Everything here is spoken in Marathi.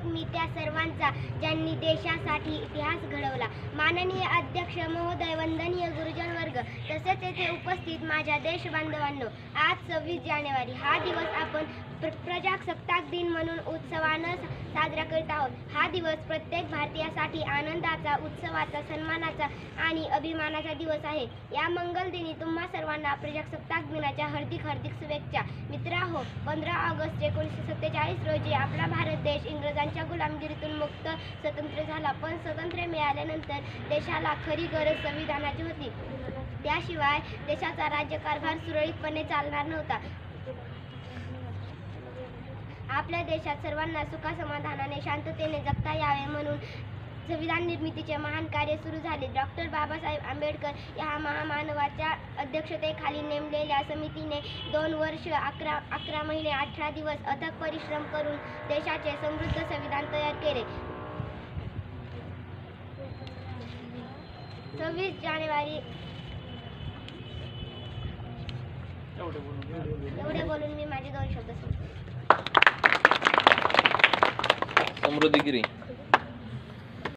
एक मी त्या सर्वांचा ज्यांनी देशासाठी इतिहास घडवला। माननीय अध्यक्ष महोदय, वंदनीय गुरुजन वर्ग, तसेच येथे उपस्थित माझ्या देश बांधवांनो, आज 26 जानेवारी हा दिवस आपण प्रजासत्ताक दिन म्हणून उत्सवानं साजरा करत आहोत। हा दिवस प्रत्येक भारतीयासाठी आनंदाचा, उत्सवाचा, सन्मानाचा आणि अभिमानाचा दिवस आहे। या मंगल दिनी तुम्हा सर्वांना प्रजासत्ताक दिनाच्या हार्दिक शुभेच्छा। मित्रांनो, 15 ऑगस्ट 1947 रोजी आपला भारत देश इंग्रजांच्या गुलामगिरीतून मुक्त स्वतंत्र झाला। पण स्वातंत्र्य मिळाल्यानंतर देशाला खरी गरज संविधानाची होती। त्याशिवाय देशाचा राज्यकारभार सुरळीतपणे चालणार नव्हता। आपल्या देशात सर्वांना सुखासमाधानाने, शांततेने जगता यावे म्हणून संविधान निर्मितीचे महान कार्य सुरू झाले। डॉक्टर बाबासाहेब आंबेडकर या महामानवाच्या अध्यक्षतेखाली नेमलेल्या समितीने 2 वर्ष 11 महिने 18 दिवस अथक परिश्रम करून देशाचे समृद्ध संविधान तयार केले। 26 जानेवारी एवढे बोलून मी माझे 2 शब्द संपवले। समृद्धी गिरी।